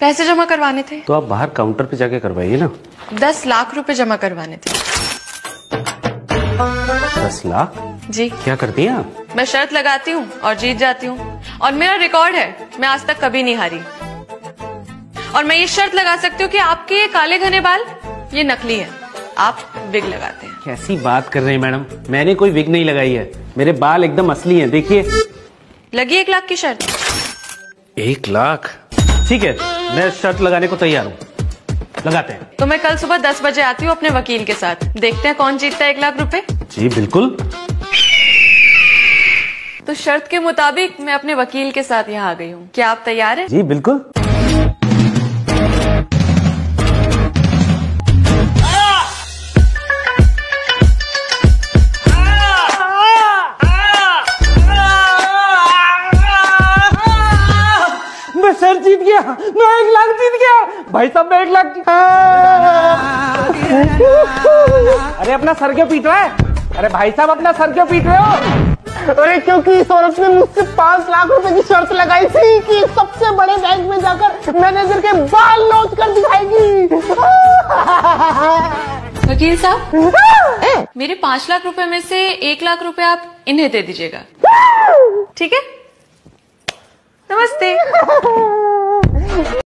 पैसे जमा करवाने थे। तो आप बाहर काउंटर पे जाके करवाइए ना। 10 लाख रुपए जमा करवाने थे। 10 लाख? जी। क्या करती हैं आप? मैं शर्त लगाती हूँ और जीत जाती हूँ, और मेरा रिकॉर्ड है, मैं आज तक कभी नहीं हारी। और मैं ये शर्त लगा सकती हूँ कि आपके ये काले घने बाल ये नकली है, आप विग लगाते हैं। कैसी बात कर रहे हैं मैडम, मैंने कोई विग नहीं लगाई है, मेरे बाल एकदम असली हैं, देखिए। लगी 1 लाख की शर्त। 1 लाख? ठीक है, मैं शर्त लगाने को तैयार हूँ, लगाते हैं। तो मैं कल सुबह 10 बजे आती हूँ अपने वकील के साथ, देखते हैं कौन जीतता है 1 लाख रुपए। जी बिल्कुल। तो शर्त के मुताबिक मैं अपने वकील के साथ यहाँ आ गई हूँ, क्या आप तैयार हैं? जी बिल्कुल। मैं शर्त जीत गया, मैं 1 लाख जीत गया। भाई साहब मैं 1 लाख अरे अपना सर क्यों पीट रहा है? अरे भाई साहब अपना सर क्यों पीट रहे हो? अरे क्योंकि इस औरत ने मुझसे 5 लाख रुपए की शर्त लगाई थी कि सबसे बड़े बैंक में जाकर मैनेजर के बाल नोच कर दिखाएगी। वकील साहब, मेरे 5 लाख रुपए में से 1 लाख रुपए आप इन्हें दे दीजिएगा, ठीक है? नमस्ते।